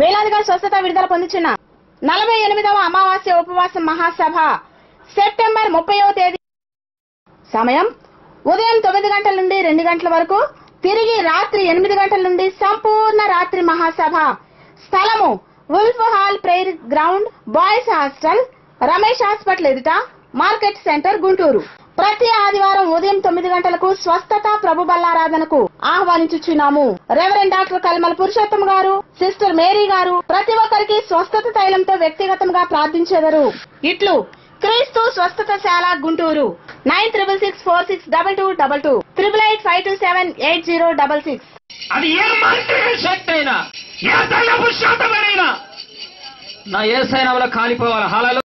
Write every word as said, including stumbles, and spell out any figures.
వేలాదిగా స్వస్థత విడుదల పొందుచున్న నలభై ఎనిమిదవ అమావాస్య ఉపవాసం మహాసభ సెప్టెంబర్ ముప్పైవ తేదీ. సమయం ఉదయం తొమ్మిది గంటల నుండి రెండు గంటల వరకు, తిరిగి రాత్రి ఎనిమిది గంటల నుండి సంపూర్ణ రాత్రి మహాసభ. స్థలము Wolf Hall prayer ground, boys hostel, Ramesh hospital ఎదుట, మార్కెట్ సెంటర్, గుంటూరు. ప్రతి ఆదివారం ఉదయం తొమ్మిది గంటలకు స్వస్థత ప్రభు బల్లారాధనకు ఆహ్వానించుచున్నాము. Reverend doctor Kalmala Purushottam garu, sister Mary గారు ప్రతి ఒక్కరికి స్వస్థత తైలంతో వ్యక్తిగతంగా ప్రార్థించెదరు. ఇట్లు క్రీస్తు స్వస్థతశాల, Guntur. Nine triple six four six double two double two triple eight five two seven eight zero double six. అది ఏ మంత్రిక శక్తి అయినా, ఏ దయ్యపు శాతమైనా నా యేసయ్య నామములో కాలిపోవాలి. హల్లెలూయా.